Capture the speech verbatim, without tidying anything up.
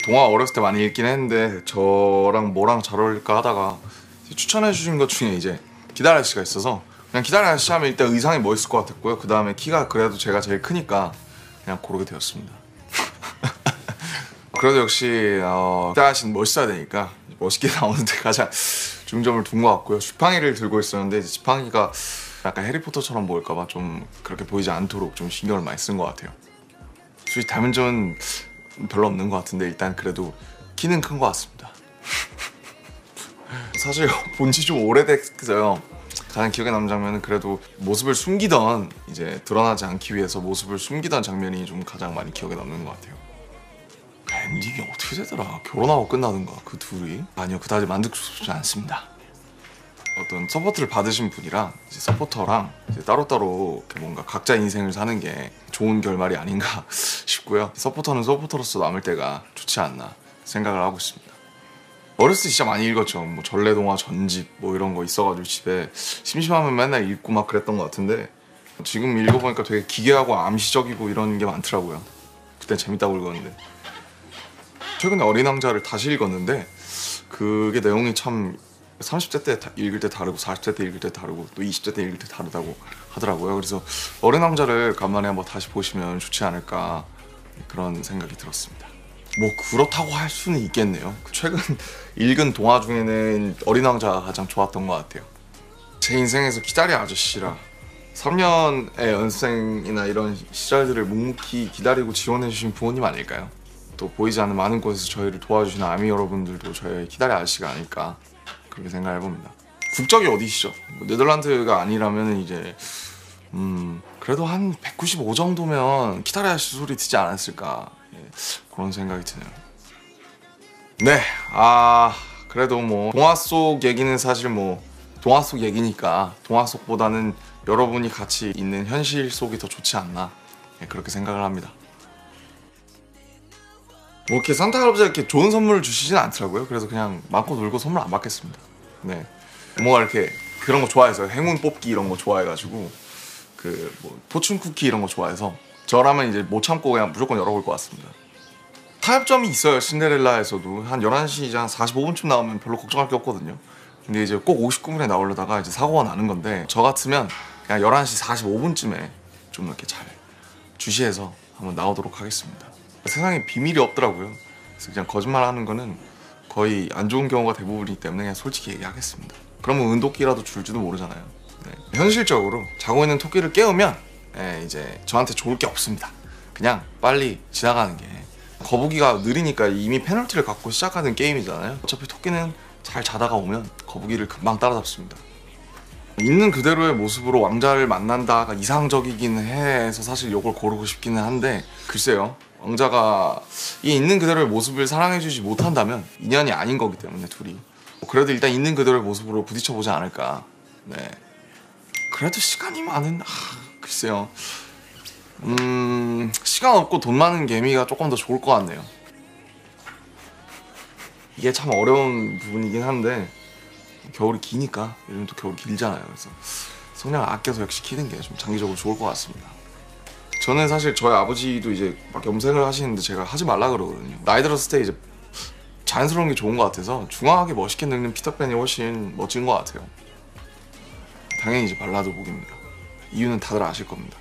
동화 어렸을 때 많이 읽긴 했는데 저랑 뭐랑 잘 어울릴까 하다가 추천해 주신 것 중에 이제 기다려 아저씨가 있어서 그냥 기다려 아저씨 하면 일단 의상이 멋있을 것 같았고요. 그 다음에 키가 그래도 제가 제일 크니까 그냥 고르게 되었습니다. 그래도 역시 어, 기다려 아저씨는 멋있어야 되니까 멋있게 나오는데 가장 중점을 둔 것 같고요. 지팡이를 들고 있었는데 이제 지팡이가 약간 해리포터처럼 보일까봐 좀 그렇게 보이지 않도록 좀 신경을 많이 쓴 것 같아요. 솔직히 닮은 점은 별로 없는 것 같은데 일단 그래도 키는 큰 것 같습니다. 사실 본지 좀 오래됐어요. 가장 기억에 남는 장면은 그래도 모습을 숨기던 이제 드러나지 않기 위해서 모습을 숨기던 장면이 좀 가장 많이 기억에 남는 것 같아요. 엔딩이 어떻게 되더라? 결혼하고 끝나던가 그 둘이? 아니요, 그다지 만족스럽지 않습니다. 어떤 서포트를 받으신 분이랑 이제 서포터랑 이제 따로따로 이렇게 뭔가 각자 인생을 사는 게 좋은 결말이 아닌가 싶고요. 서포터는 서포터로서 남을 때가 좋지 않나 생각을 하고 있습니다. 어렸을 때 진짜 많이 읽었죠. 뭐 전래동화 전집 뭐 이런 거 있어가지고 집에 심심하면 맨날 읽고 막 그랬던 것 같은데 지금 읽어보니까 되게 기괴하고 암시적이고 이런 게 많더라고요. 그때 재밌다고 읽었는데 최근에 어린 왕자를 다시 읽었는데 그게 내용이 참 삼십 대 때 읽을 때 다르고 사십 대 때 읽을 때 다르고 또 이십 대 때 읽을 때 다르다고 하더라고요. 그래서 어린 왕자를 간만에 한번 다시 보시면 좋지 않을까 그런 생각이 들었습니다. 뭐 그렇다고 할 수는 있겠네요. 최근 읽은 동화 중에는 어린 왕자가 가장 좋았던 것 같아요. 제 인생에서 기다려 아저씨라 삼 년의 연생이나 이런 시절들을 묵묵히 기다리고 지원해 주신 부모님 아닐까요? 또 보이지 않는 많은 곳에서 저희를 도와주시는 아미 여러분들도 저희의 기다려 아저씨가 아닐까 그렇게 생각해봅니다. 국적이 어디시죠? 뭐 네덜란드가 아니라면 이제 음 그래도 한 백구십오 정도면 기다려 아저씨 소리 듣지 않았을까 예, 그런 생각이 드네요. 네, 아 그래도 뭐 동화 속 얘기는 사실 뭐 동화 속 얘기니까 동화 속보다는 여러분이 같이 있는 현실 속이 더 좋지 않나 예, 그렇게 생각을 합니다. 뭐 이렇게 산타 할아버지가 이렇게 좋은 선물을 주시진 않더라고요. 그래서 그냥 많고 놀고 선물 안 받겠습니다. 네, 뭔가 이렇게 그런 거 좋아해서 행운 뽑기 이런 거 좋아해가지고 그 뭐 포춘 쿠키 이런 거 좋아해서 저라면 이제 못 참고 그냥 무조건 열어볼 것 같습니다. 타협점이 있어요. 신데렐라에서도 한 열한 시 이제 한 사십오 분쯤 나오면 별로 걱정할 게 없거든요. 근데 이제 꼭 오십구 분에 나오려다가 이제 사고가 나는 건데 저 같으면 그냥 열한 시 사십오 분쯤에 좀 이렇게 잘 주시해서 한번 나오도록 하겠습니다. 세상에 비밀이 없더라고요. 그래서 그냥 거짓말하는 거는 거의 안 좋은 경우가 대부분이기 때문에 그냥 솔직히 얘기하겠습니다. 그러면 은도끼라도 줄지도 모르잖아요. 네. 현실적으로 자고 있는 토끼를 깨우면 예, 이제 저한테 좋을 게 없습니다. 그냥 빨리 지나가는 게 거북이가 느리니까 이미 페널티를 갖고 시작하는 게임이잖아요. 어차피 토끼는 잘 자다가 오면 거북이를 금방 따라잡습니다. 있는 그대로의 모습으로 왕자를 만난다가 이상적이긴 해서 사실 이걸 고르고 싶기는 한데 글쎄요. 왕자가 이 있는 그대로의 모습을 사랑해주지 못한다면 인연이 아닌 거기 때문에 둘이 그래도 일단 있는 그대로의 모습으로 부딪혀보지 않을까. 네. 그래도 시간이 많은 아, 글쎄요. 음... 시간 없고 돈 많은 개미가 조금 더 좋을 것 같네요. 이게 참 어려운 부분이긴 한데 겨울이 기니까 요즘 또 겨울이 길잖아요. 그래서 성냥을 아껴서 역시 키는 게 좀 장기적으로 좋을 것 같습니다. 저는 사실 저희 아버지도 이제 막 염색을 하시는데 제가 하지 말라 그러거든요. 나이 들었을 때 이제 자연스러운 게 좋은 것 같아서 중앙하게 멋있게 늙는 피터팬이 훨씬 멋진 것 같아요. 당연히 이제 발라드 곡입니다. 이유는 다들 아실 겁니다.